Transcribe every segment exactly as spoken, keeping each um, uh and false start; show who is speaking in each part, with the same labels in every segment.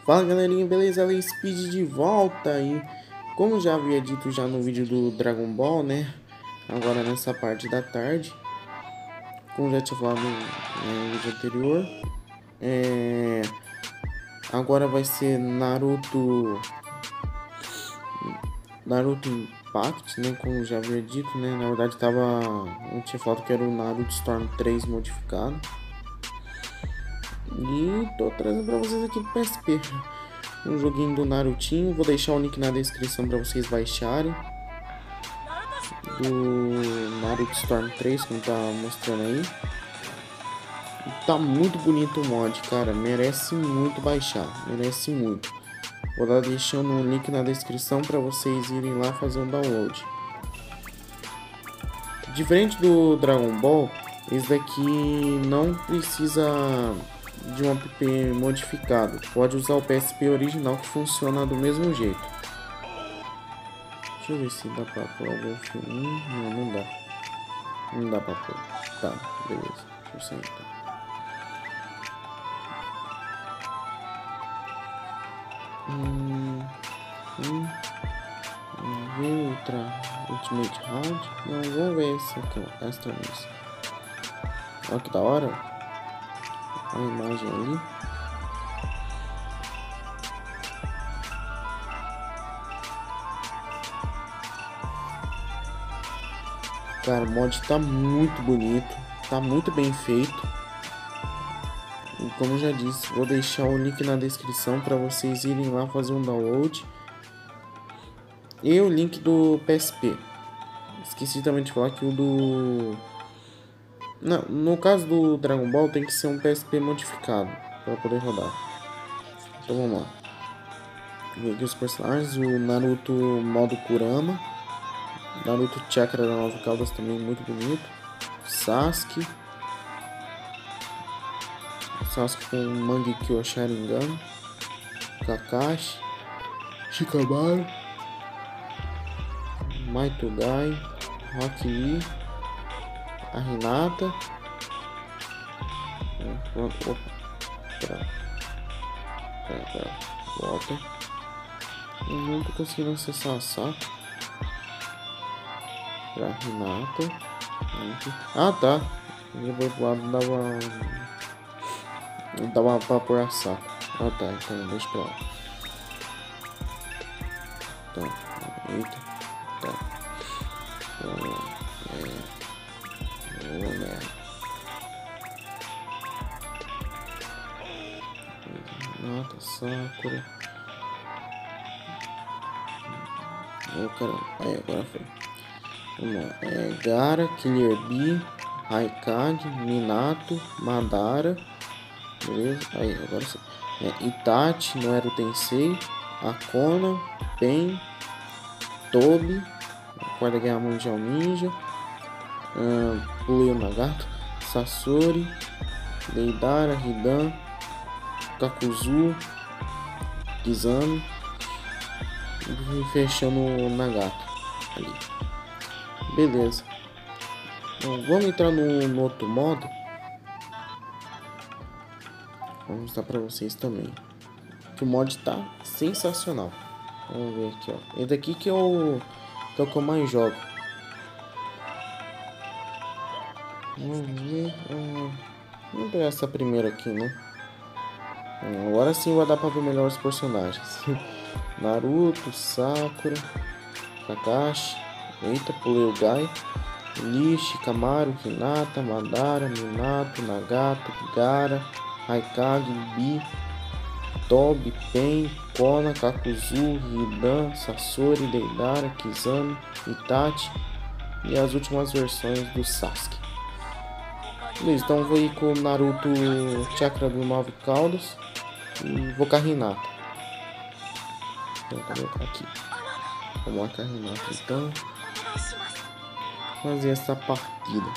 Speaker 1: Fala galerinha, beleza? Ela é Speed de volta aí. Como já havia dito já no vídeo do Dragon Ball, né? Agora nessa parte da tarde, como já tinha falado no vídeo anterior, é... agora vai ser Naruto Naruto Impact, né? Como já havia dito, né? Na verdade tava, eu tinha falado que era o Naruto Storm três modificado. E tô trazendo pra vocês aqui do P S P um joguinho do Narutinho. Vou deixar o link na descrição pra vocês baixarem, do Naruto Storm três, como tá mostrando aí. Tá muito bonito o mod, cara, merece muito baixar, merece muito. Vou dar deixando um link na descrição para vocês irem lá fazer um download. Diferente do Dragon Ball, esse daqui não precisa de um app modificado. Pode usar o P S P original que funciona do mesmo jeito. Deixa eu ver se dá pra pôr algum filme. Não, não dá. Não dá pra pôr. Tá, beleza. Deixa eu sair então. Hum, hum, vamos ver outra Ultimate Round. Não, vamos ver esse aqui, ó. Extra Miss. Olha que da hora. A imagem ali. Cara, o mod tá muito bonito. Tá muito bem feito. E como eu já disse, vou deixar o link na descrição para vocês irem lá fazer um download. E o link do P S P. Esqueci também de falar que o do... Não, no caso do Dragon Ball tem que ser um P S P modificado para poder rodar. Então vamos lá. Vou ver aqui os personagens. O Naruto modo Kurama. Naruto Chakra da Nove Caudas também muito bonito. Sasuke. Sasuke com Mangekyo Sharingan. Kakashi. Shikamaru. Maitugai. Rock Lee. A Hinata. Opa. Pera. Pera, pera. Volta. Eu não tô conseguindo acessar a Sakura. Pra Hinata. Ah, tá. Eu vou pro lado dava. Dava pra pôr a Sakura. Ah, tá. Então deixa pra lá. Tá. Eita. Tá. É. Oh, merda. Hinata, Sakura. Oh, caramba. Aí, agora foi. Vamos lá. É Gaara, Killer Bee, Raikage, Minato, Madara. Beleza? Aí, agora sim. É Itachi, não era o Tensei. Akona, Pen, Tobi, Quarta Guerra Mundial Ninja. Uh, Pulei o Nagato, Sasori, Deidara, Hidan, Kakuzu, Kizami. E fechando o Nagato ali. Beleza. Bom, vamos entrar no, no outro modo. Vou mostrar pra vocês também. Que o mod tá sensacional. Vamos ver aqui, ó. Esse daqui que é o que é o que eu mais jogo. Vamos ver. Hum, vamos pegar essa primeira aqui, né? Hum, agora sim vai dar pra ver melhor os personagens. Naruto, Sakura, Kakashi. Eita, pulei o Gai. Lee, Shikamaru, Hinata, Madara, Minato, Nagato, Gaara, Raikage, Bee, Tobi, Pen, Kona, Kakuzu, Hidan, Sasori, Deidara, Kizami, Itachi e as últimas versões do Sasuke. Beleza, então vou ir com o Naruto Chakra do Nove Caudas e vou com a Hinata. Vou colocar aqui. Vamos lá com a Hinata então. Fazer essa partida.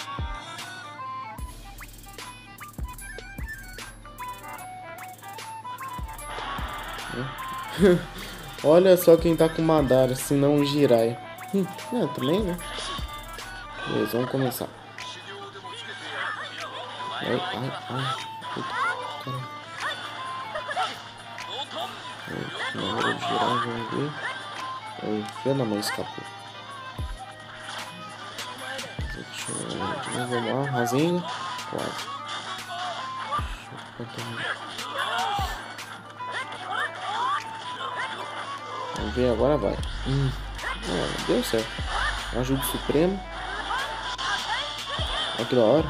Speaker 1: Olha só quem tá com Madara, se não o Jiraiya. Hum, é, também, né? Beleza, vamos começar. Ai, ai, ai. Eita, caramba. Na hora de girar, vamos ver. Aí, filha da mãe, escapou. Vamos lá, Rasengan. Quase. Vamos ver, agora vai. Hum. Ah, deu certo. Ajuda supremo. Olha que da hora.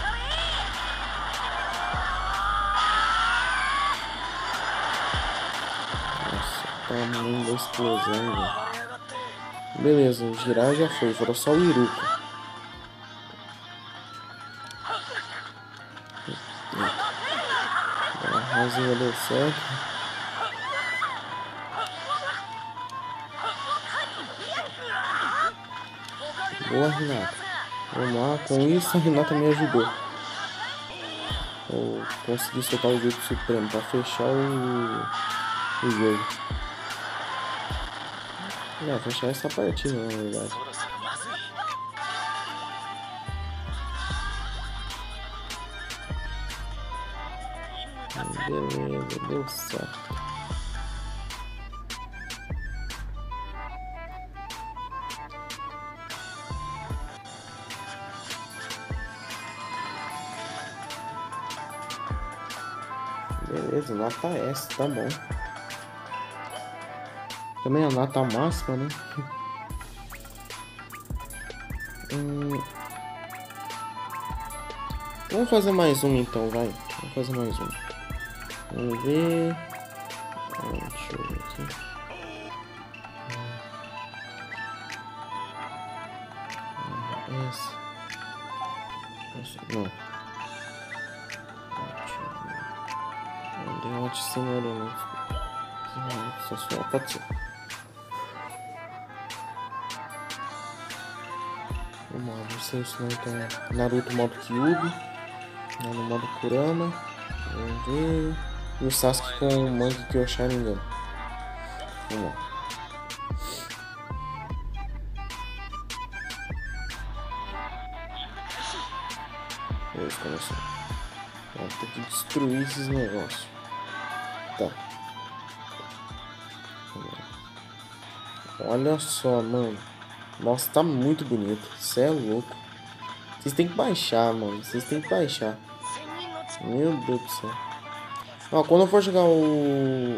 Speaker 1: Nossa, tamanho da explosão, velho. Beleza, o girar já foi. Foram só o Iruka. A Rasengan deu certo. Boa, Renata. Vamos lá, com isso a Renata me ajudou. Eu consegui soltar o Jutsu Supremo para fechar o, o jogo. Não, fechar essa partida, na verdade. Beleza, deu certo. Beleza, nota S, tá bom. Também a nota máxima, né? hum... Vamos fazer mais um então, vai. Vamos fazer mais um. Vamos ver. Ah, deixa eu ver aqui. Ah, essa. Essa. Não. Derrote Senhor. Só só pode ser. Vamos lá, vou selecionar então Naruto modo Kyuubi. No modo Kurama. Vamos ver. E o Sasuke com o Mangi Kyo Sharingan. Vamos lá. Beleza, começou. Vamos ter que destruir esses negócios. Tá. Olha só, mano. Nossa, tá muito bonito. Cê é louco. Vocês tem que baixar, mano. Vocês tem que baixar. Meu Deus do céu. Ó, quando eu for jogar o...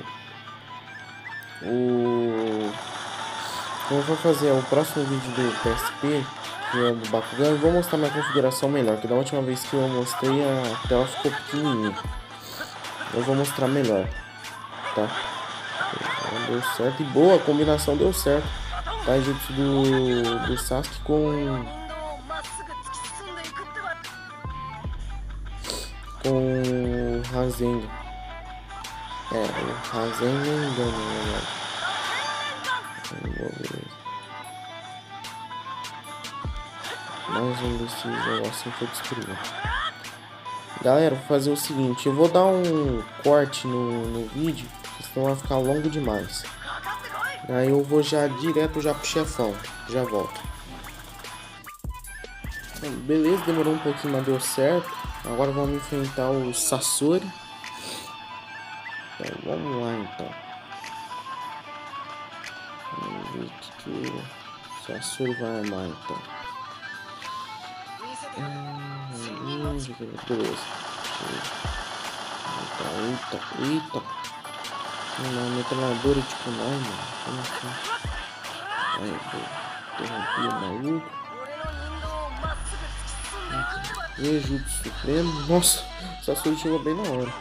Speaker 1: O... Quando eu for fazer o próximo vídeo do P S P, que é do Bakugan, eu vou mostrar minha configuração melhor. Que da última vez que eu mostrei, a tela ficou pequenininha. Eu vou mostrar melhor. Tá? Deu certo. E boa, a combinação deu certo. Tá, jutsu do, do Sasuke com... Com o Rasengan. É, o Rasengan não engano, né? Mais um desses negócios que eu destruí. Galera, vou fazer o seguinte. Eu vou dar um corte no, no vídeo, senão vai ficar longo demais. Aí eu vou já direto já pro chefão. Já volto. Beleza, demorou um pouquinho, mas deu certo. Agora vamos enfrentar o Sasori. Então, vamos lá então. Vamos ver o que, que o Sasori vai armar então. Hum, beleza. Eita, eita, eita. Uma metralhadora de kunai, mano. Como assim? Aí, interrompi o maluco. Jutsu Supremo. Nossa, o Sasori chegou bem na hora.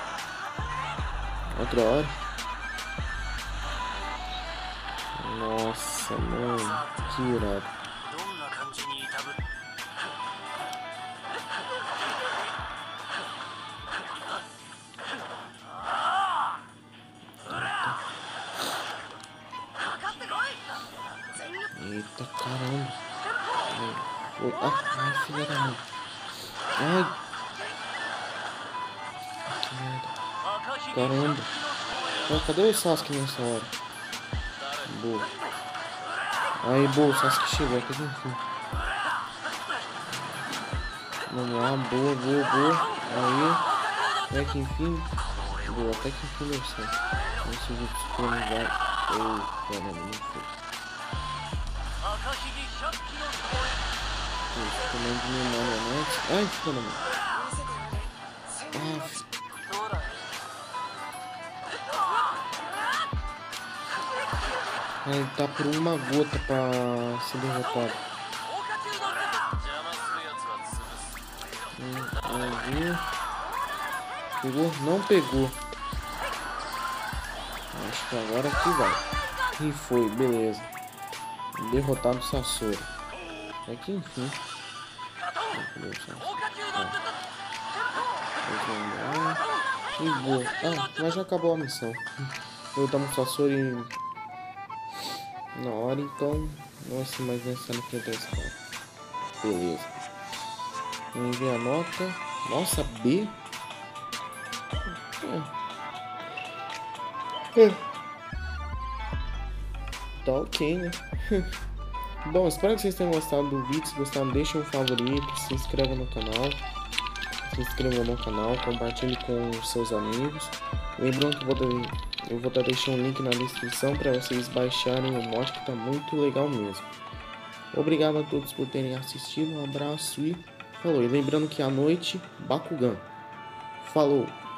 Speaker 1: Outra hora. Nossa, mano. Que irado. Eita, caramba. Ai, ai, filha da mãe. Ai. Que merda. Caramba. Ah, cadê o Sasuke nessa hora? Boa. Aí, boa, o Sasuke chegou. Cadê o fim? Vamos lá, boa, boa, boa. Aí. É que enfim. Deu até que enfim deu certo. Esse vídeo super não vai. Eita, mano, não foi. Isso, comendo de memória, né? Ai, ficou na mão. Ah, ele tá por uma gota pra ser derrotado. Hum, aí. Pegou? Não pegou. Acho que agora que vai. E foi, beleza. Derrotado o Sasori. É que enfim. E boa. Ah, mas já acabou a missão. Derrotamos o Sasori na hora, então não vai ser mais necessário enfrentar esse cara. Beleza. Envia a nota. Nossa, B? É. É. Tá ok, né? Bom, espero que vocês tenham gostado do vídeo. Se gostaram, deixa um favorito, se inscreva no canal. Se inscreva no canal, compartilhe com os seus amigos. Lembrando que eu vou, eu vou estar deixando um link na descrição para vocês baixarem o mod, que tá muito legal mesmo. Obrigado a todos por terem assistido, um abraço e falou. E lembrando que à noite, Bakugan. Falou!